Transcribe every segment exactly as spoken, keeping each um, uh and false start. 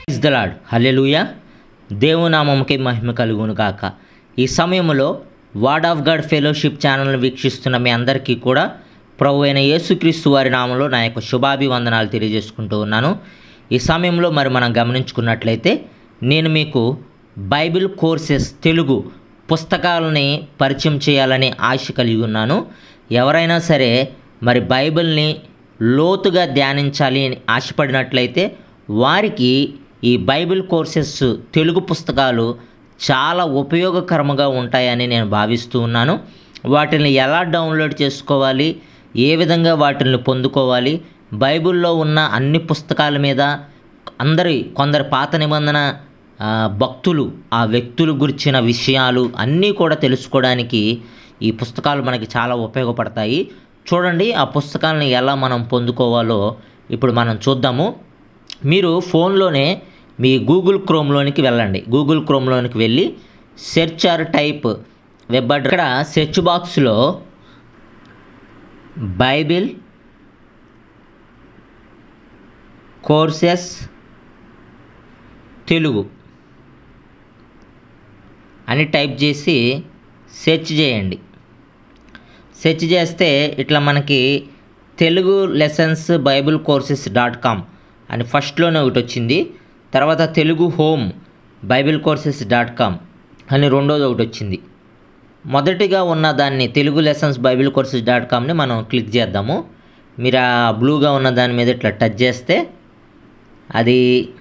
Praise the lord, హల్లెలూయా. దేవుని నామముకి మహిమ కలుగును గాక. ఈ సమయంలో వర్డ్ ఆఫ్ గాడ్ ఫెలోషిప్ ఛానల్ని వీక్షిస్తున్న మీ అందరికీ కూడా ప్రభు అయిన యేసుక్రీస్తు వారి నామంలో నా యొక్క శుభాభివందనాలు తెలియజేసుకుంటూ ఉన్నాను. ఈ సమయంలో మరి మనం గమనించుకున్నట్లయితే నేను మీకు బైబిల్ కోర్సెస్ తెలుగు పుస్తకాలని పరిచయం చేయాలని ఆశ కలిగి ఉన్నాను. ఎవరైనా సరే మరి బైబిల్ని లోతుగా ధ్యానించాలి అని ఆశపడినట్లయితే వారికి ఈ బైబిల్ కోర్సెస్ తెలుగు పుస్తకాలు చాలా ఉపయోగకరంగా ఉంటాయని నేను భావిస్తూ ఉన్నాను. వాటిని ఎలా డౌన్లోడ్ చేసుకోవాలి, ఏ విధంగా వాటిని పొందుకోవాలి, బైబిల్లో ఉన్న అన్ని పుస్తకాల మీద అందరి కొందరు పాత నిబంధన భక్తులు ఆ వ్యక్తులు గురించిన విషయాలు అన్నీ కూడా తెలుసుకోవడానికి ఈ పుస్తకాలు మనకి చాలా ఉపయోగపడతాయి. చూడండి, ఆ పుస్తకాలను ఎలా మనం పొందుకోవాలో ఇప్పుడు మనం చూద్దాము. మీరు ఫోన్లోనే మీ గూగుల్ క్రోమ్లోనికి వెళ్ళండి. గూగుల్ క్రోమ్లోనికి వెళ్ళి search or type web address, ఇక్కడ సెర్చ్ బాక్స్లో బైబిల్ కోర్సెస్ తెలుగు అని టైప్ చేసి సెర్చ్ చేయండి. సెర్చ్ చేస్తే ఇట్లా మనకి Telugu lessons Bible courses dot com అని ఫస్ట్లోనే ఒకటి వచ్చింది. తర్వాత Telugu home Bible courses dot com అని రెండోది ఒకటి వచ్చింది. మొదటిగా ఉన్న దాన్ని Telugu lessons Bible courses dot కామ్ని మనం క్లిక్ చేద్దాము. మీరు ఆ బ్లూగా ఉన్న దాని మీద ఇట్లా టచ్ చేస్తే అది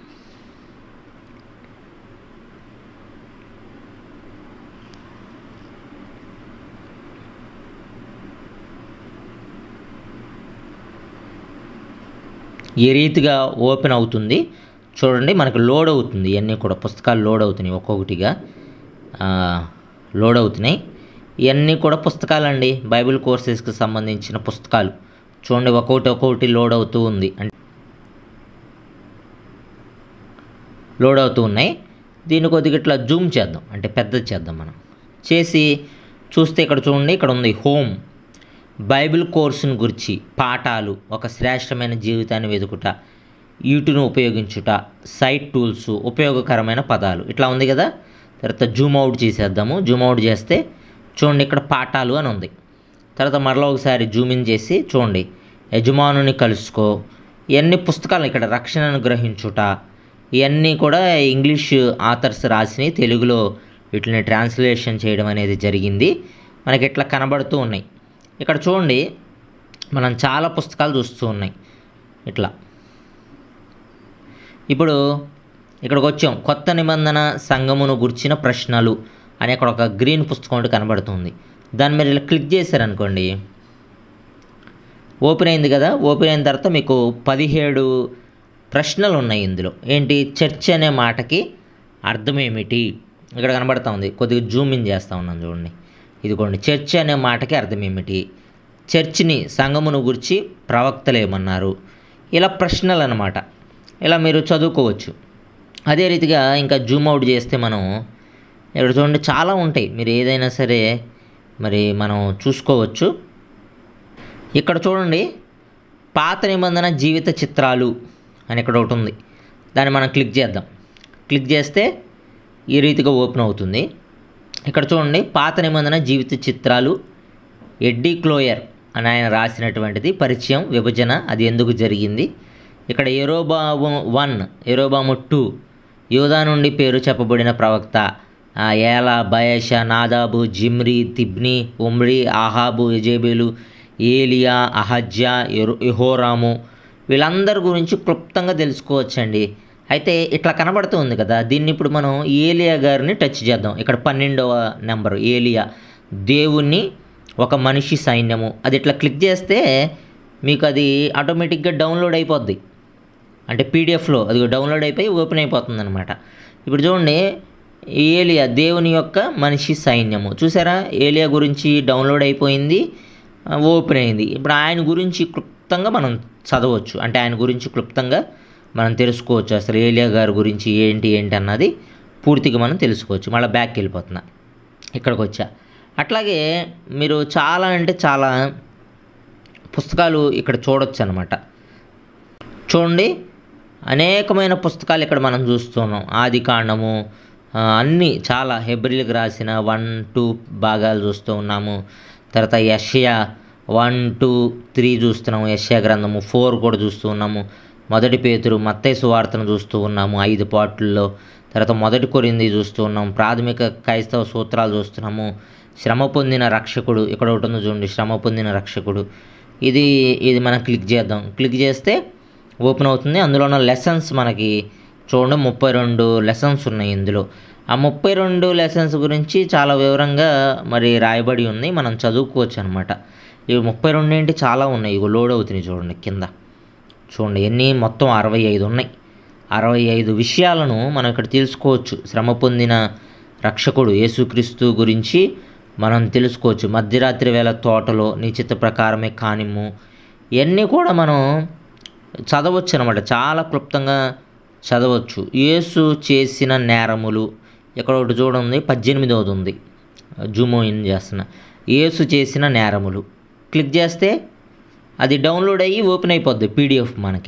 ఈ రీతిగా ఓపెన్ అవుతుంది. చూడండి, మనకు లోడ్ అవుతుంది. ఇవన్నీ కూడా పుస్తకాలు లోడ్ అవుతున్నాయి, ఒక్కొక్కటిగా లోడ్ అవుతున్నాయి. ఇవన్నీ కూడా పుస్తకాలండి, బైబిల్ కోర్సెస్కి సంబంధించిన పుస్తకాలు. చూడండి, ఒక్కొక్కటి ఒక్కొక్కటి లోడ్ అవుతూ ఉంది, అంటే లోడ్ అవుతూ ఉన్నాయి. దీన్ని కొద్దిగా ఇట్లా జూమ్ చేద్దాం, అంటే పెద్దది చేద్దాం. మనం చేసి చూస్తే ఇక్కడ చూడండి, ఇక్కడ ఉంది హోమ్. బైబిల్ కోర్సును గురించి పాఠాలు, ఒక శ్రేష్టమైన జీవితాన్ని వెతుకుట, యూట్యూబ్ను ఉపయోగించుట, సైట్ టూల్స్, ఉపయోగకరమైన పదాలు, ఇట్లా ఉంది కదా. తర్వాత జూమ్ అవుట్ చేసేద్దాము. జూమ్ అవుట్ చేస్తే చూడండి, ఇక్కడ పాఠాలు అని ఉంది. తర్వాత మరలా ఒకసారి జూమ్ ఇన్ చేసి చూడండి, యజమానుని కలుసుకో, ఇవన్నీ పుస్తకాలు. ఇక్కడ రక్షణను గ్రహించుట, ఇవన్నీ కూడా ఇంగ్లీష్ ఆథర్స్ రాసినవి, తెలుగులో వీటిని ట్రాన్స్లేషన్ చేయడం అనేది జరిగింది. మనకి ఇట్లా కనబడుతూ ఉన్నాయి. ఇక్కడ చూడండి, మనం చాలా పుస్తకాలు చూస్తూ ఉన్నాయి ఇట్లా. ఇప్పుడు ఇక్కడికి వచ్చాం. కొత్త నిబంధన సంఘమును గుర్చిన ప్రశ్నలు అని అక్కడ ఒక గ్రీన్ పుస్తకం ఒకటి కనబడుతుంది. దాని మీద ఇలా క్లిక్ చేశారనుకోండి, ఓపెన్ అయింది కదా. ఓపెన్ అయిన తర్వాత మీకు పదిహేడు ప్రశ్నలు ఉన్నాయి ఇందులో. ఏంటి? చర్చ్ అనే మాటకి అర్థం ఏమిటి ఇక్కడ కనబడుతూ ఉంది. కొద్దిగా జూమ్ ఇన్ చేస్తూ ఉన్నాను చూడండి. ఇదిగోండి, చర్చ్ అనే మాటకి అర్థం ఏమిటి, చర్చిని సంఘమును గురించి ప్రవక్తలు ఏమన్నారు, ఇలా ప్రశ్నలు అన్నమాట. ఇలా మీరు చదువుకోవచ్చు. అదే రీతిగా ఇంకా జూమ్ అవుట్ చేస్తే మనం ఇక్కడ చూడండి, చాలా ఉంటాయి. మీరు ఏదైనా సరే మరి మనం చూసుకోవచ్చు. ఇక్కడ చూడండి, పాత నిబంధన జీవిత చిత్రాలు అని ఇక్కడ ఒకటి ఉంది. దాన్ని మనం క్లిక్ చేద్దాం. క్లిక్ చేస్తే ఈ రీతిగా ఓపెన్ అవుతుంది. ఇక్కడ చూడండి, పాత నిబంధన జీవిత చిత్రాలు, ఎడ్డీ క్లోయర్ అని ఆయన రాసినటువంటిది. పరిచయం, విభజన, అది ఎందుకు జరిగింది. ఇక్కడ యెరోబాము వన్, యెరోబాము టూ, యోధా నుండి పేరు చెప్పబడిన ప్రవక్త, ఏలా, బయషా, నాదాబు, జిమ్రీ, తిబ్ని, ఉమ్రీ, ఆహాబు, యజేబేలు, ఏలియా, అహజ్యా, యెహోరాము, వీళ్ళందరి గురించి క్లుప్తంగా తెలుసుకోవచ్చండి. అయితే ఇట్లా కనబడుతూ ఉంది కదా. దీన్ని ఇప్పుడు మనం ఏలియా గారిని టచ్ చేద్దాం. ఇక్కడ పన్నెండవ నెంబరు ఏలియా, దేవుని ఒక మనిషి సైన్యము. అది ఇట్లా క్లిక్ చేస్తే మీకు అది ఆటోమేటిక్గా డౌన్లోడ్ అయిపోద్ది. అంటే పీడిఎఫ్లో అది డౌన్లోడ్ అయిపోయి ఓపెన్ అయిపోతుంది అనమాట. ఇప్పుడు చూడండి, ఏలియా దేవుని యొక్క మనిషి సైన్యము. చూసారా, ఏలియా గురించి డౌన్లోడ్ అయిపోయింది, ఓపెన్ అయింది. ఇప్పుడు ఆయన గురించి క్లుప్తంగా మనం చదవచ్చు. అంటే ఆయన గురించి క్లుప్తంగా మనం తెలుసుకోవచ్చు. అసలు ఏలియా గారి గురించి ఏంటి ఏంటి అన్నది పూర్తిగా మనం తెలుసుకోవచ్చు. మళ్ళీ బ్యాక్కి వెళ్ళిపోతున్నా, ఇక్కడికి వచ్చా. అట్లాగే మీరు చాలా అంటే చాలా పుస్తకాలు ఇక్కడ చూడొచ్చు అనమాట. చూడండి, అనేకమైన పుస్తకాలు ఇక్కడ మనం చూస్తున్నాం. ఆది కాండము అన్నీ చాలా హెబ్రీలకు రాసిన వన్ టూ భాగాలు చూస్తూ ఉన్నాము. తర్వాత యెషయా వన్ టూ త్రీ చూస్తున్నాము. యెషయా గ్రంథము ఫోర్ కూడా చూస్తూ ఉన్నాము. మొదటి పేతురు మత్తయి సువార్తను చూస్తూ ఉన్నాము ఐదు పార్టుల్లో. తర్వాత మొదటి కొరింథీ చూస్తూ ఉన్నాము. ప్రాథమిక క్రైస్తవ సూత్రాలు చూస్తున్నాము. శ్రమ పొందిన రక్షకుడు ఇక్కడ ఒకటి ఉంది చూడండి, శ్రమ పొందిన రక్షకుడు. ఇది ఇది మనం క్లిక్ చేద్దాం. క్లిక్ చేస్తే ఓపెన్ అవుతుంది. అందులో ఉన్న లెసన్స్ మనకి చూడండి ముప్పై రెండు లెసన్స్ ఉన్నాయి ఇందులో. ఆ ముప్పై రెండు లెసన్స్ గురించి చాలా వివరంగా మరి రాయబడి ఉంది, మనం చదువుకోవచ్చు అనమాట. ఇవి ముప్పై రెండు ఏంటి చాలా ఉన్నాయి. ఇవి లోడ్ అవుతున్నాయి చూడండి కింద. చూడండి ఎన్ని మొత్తం అరవై ఐదు ఉన్నాయి. అరవై ఐదు విషయాలను మనం ఇక్కడ తెలుసుకోవచ్చు. శ్రమ పొందిన రక్షకుడు యేసుక్రీస్తు గురించి మనం తెలుసుకోవచ్చు. మధ్యరాత్రి వేళ తోటలో నీ చిత్త ప్రకారమే కానిమ్ము, ఇవన్నీ కూడా మనం చదవచ్చు అనమాట. చాలా క్లుప్తంగా చదవచ్చు. యేసు చేసిన నేరములు ఇక్కడ ఒకటి చూడండి, పద్దెనిమిదవది ఉంది, జూమ్ ఇన్ చేస్తున్న. యేసు చేసిన నేరములు క్లిక్ చేస్తే అది డౌన్లోడ్ అయ్యి ఓపెన్ అయిపోద్ది. పీడిఎఫ్ మనకి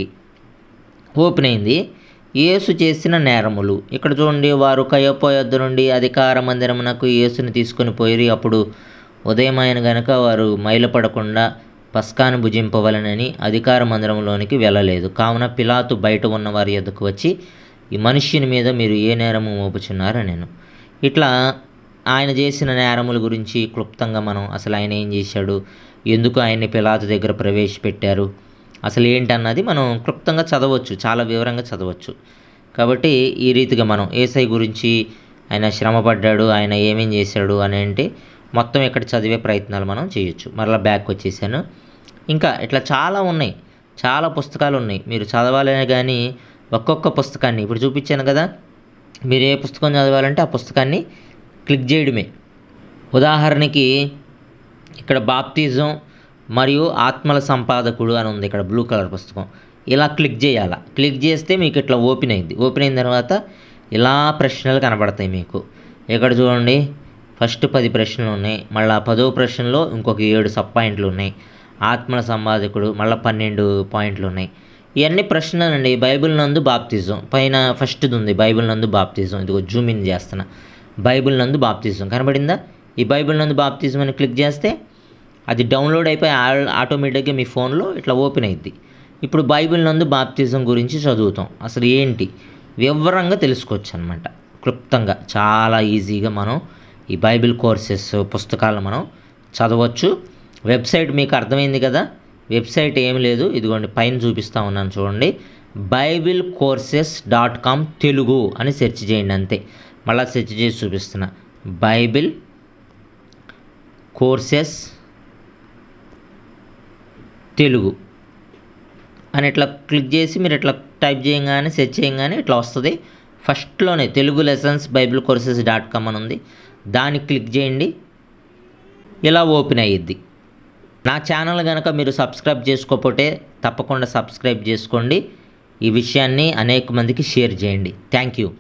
ఓపెన్ అయింది. యేసు చేసిన నేరములు ఇక్కడ చూడండి. వారు కయప యొద్ద నుండి అధికార మందిరమునకు యేసుని తీసుకొని పోయి, అప్పుడు ఉదయమైన గనుక వారు మైలపడకుండా పస్కాను భుజింపవలనని అధికార మందిరంలోనికి వెళ్ళలేదు. కావున పిలాతు బయట ఉన్న వారి యొద్దకు వచ్చి, ఈ మనుష్యుని మీద మీరు ఏ నేరము మోపుచున్నారు నేను. ఇట్లా ఆయన చేసిన నేరముల గురించి క్లుప్తంగా మనం అసలు ఆయన ఏం చేశాడు, ఎందుకు ఆయన్ని పిలాతు దగ్గర ప్రవేశపెట్టారు, అసలు ఏంటన్నది మనం క్లుప్తంగా చదవచ్చు, చాలా వివరంగా చదవచ్చు. కాబట్టి ఈ రీతిగా మనం యేసయ్య గురించి, ఆయన శ్రమపడ్డాడు, ఆయన ఏమేం చేశాడు అని అంటే మొత్తం ఇక్కడ చదివే ప్రయత్నాలు మనం చేయొచ్చు. మరలా బ్యాక్ వచ్చేసాను. ఇంకా ఇట్లా చాలా ఉన్నాయి, చాలా పుస్తకాలు ఉన్నాయి. మీరు చదవాలనే కానీ ఒక్కొక్క పుస్తకాన్ని ఇప్పుడు చూపించాను కదా, మీరు ఏ పుస్తకం చదవాలంటే ఆ పుస్తకాన్ని క్లిక్ చేయడమే. ఉదాహరణకి ఇక్కడ బాప్తిజం మరియు ఆత్మల సంపాదకుడు అని ఉంది, ఇక్కడ బ్లూ కలర్ పుస్తకం. ఇలా క్లిక్ చేయాలా. క్లిక్ చేస్తే మీకు ఇట్లా ఓపెన్ అయింది. ఓపెన్ అయిన తర్వాత ఇలా ప్రశ్నలు కనబడతాయి మీకు. ఇక్కడ చూడండి, ఫస్ట్ పది ప్రశ్నలు ఉన్నాయి. మళ్ళీ పదో ప్రశ్నలో ఇంకొక ఏడు సబ్ పాయింట్లు ఉన్నాయి. ఆత్మల సంపాదకుడు మళ్ళీ పన్నెండు పాయింట్లు ఉన్నాయి. ఇవన్నీ ప్రశ్నలు అండి. బైబిల్ నందు బాప్తిజం పైన ఫస్ట్ది ఉంది, బైబిల్ నందు బాప్తిజం. ఇదిగో జూమ్ ఇన్ చేస్తున్నా. బైబిల్ నందు బాప్తిజం కనబడిందా? ఈ బైబిల్ నందు బాప్తిజం అని క్లిక్ చేస్తే అది డౌన్లోడ్ అయిపోయి ఆటోమేటిక్గా మీ ఫోన్లో ఇట్లా ఓపెన్ అయ్యిద్ది. ఇప్పుడు బైబిల్ నందు బాప్తిజం గురించి చదువుతాం. అసలు ఏంటి వివరంగా తెలుసుకోవచ్చు అనమాట, క్లుప్తంగా చాలా ఈజీగా మనం ఈ బైబిల్ కోర్సెస్ పుస్తకాలను మనం చదవచ్చు. వెబ్సైట్ మీకు అర్థమైంది కదా. వెబ్సైట్ ఏం లేదు, ఇదిగోండి పైన చూపిస్తూ ఉన్నాను చూడండి. Bible courses dot com Telugu అని సెర్చ్ చేయండి అంతే. మళ్ళీ సెర్చ్ చేసి చూపిస్తున్నా. బైబిల్ కోర్సెస్ తెలుగు అని ఇట్లా క్లిక్ చేసి మీరు ఇట్లా టైప్ చేయగానే సెర్చ్ చేయగానే ఇట్లా వస్తుంది. ఫస్ట్లోనే Telugu lessons Bible courses dot com అని ఉంది, దాన్ని క్లిక్ చేయండి. ఇలా ఓపెన్ అయ్యిద్ది. నా ఛానల్ కనుక మీరు సబ్స్క్రైబ్ చేసుకోకపోతే తప్పకుండా సబ్స్క్రైబ్ చేసుకోండి. ఈ విషయాన్ని అనేక మందికి షేర్ చేయండి. Thank you.